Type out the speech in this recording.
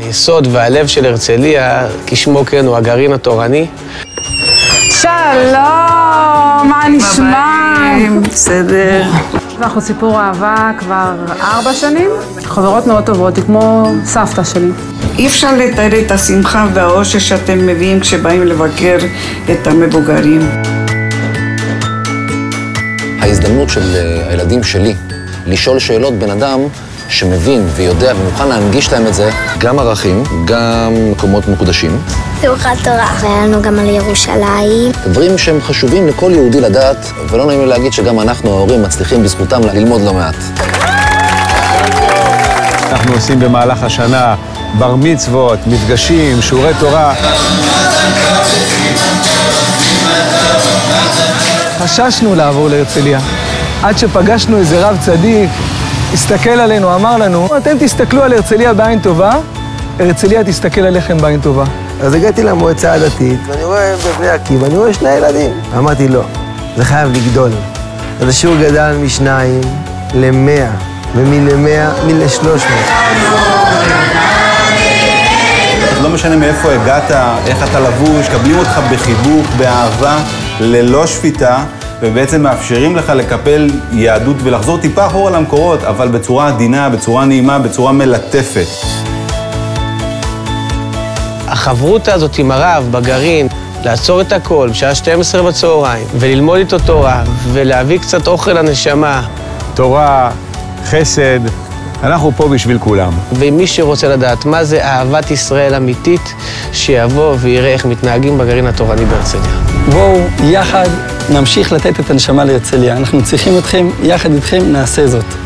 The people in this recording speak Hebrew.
היסוד והלב של הרצליה, כשמו כן, הוא הגרעין התורני. שלום, מה נשמע? בסדר. אנחנו סיפור אהבה כבר 4 שנים. חברות מאוד טובות, היא כמו סבתא שלי. אי אפשר לתאר את השמחה והאושר שאתם מביאים כשבאים לבקר את המבוגרים. ההזדמנות של הילדים שלי לשאול שאלות בן אדם שמבין ויודע ומוכן להנגיש להם את זה, גם ערכים, גם מקומות מקודשים. שמחת תורה. והיה לנו גם על ירושלים. דברים שהם חשובים לכל יהודי לדעת, ולא נעים לי להגיד שגם אנחנו, ההורים, מצליחים בזכותם ללמוד לא מעט. אנחנו עושים במהלך השנה בר מצוות, מפגשים, שיעורי תורה. חששנו לעבור להרצליה. עד שפגשנו איזה רב צדיק, הסתכל עלינו, אמר לנו, אתם תסתכלו על הרצליה בעין טובה, הרצליה תסתכל עליכם בעין טובה. אז הגעתי למועצה הדתית, ואני רואה בבני עקיבא, אני רואה 2 ילדים. אמרתי, לא, זה חייב לגדול. אז השיעור גדל מ2 ל100, ומ100 ל300. לא משנה מאיפה הגעת, איך אתה לבוש, קבלים אותך בחיבוק, באהבה, ללא שפיטה, ובעצם מאפשרים לך לקפל יהדות ולחזור טיפה אחורה למקורות, אבל בצורה עדינה, בצורה נעימה, בצורה מלטפת. החברותה הזאת עם הרב בגרעין, לעצור את הכל בשעה 12 בצהריים, וללמוד איתו תורה, ולהביא קצת אוכל לנשמה. תורה, חסד, אנחנו פה בשביל כולם. ומי שרוצה לדעת מה זה אהבת ישראל אמיתית, שיבוא ויראה איך מתנהגים בגרעין התורני בהרצליה. בואו יחד נמשיך לתת את הנשמה להרצליה. אנחנו צריכים אתכם, יחד איתכם נעשה זאת.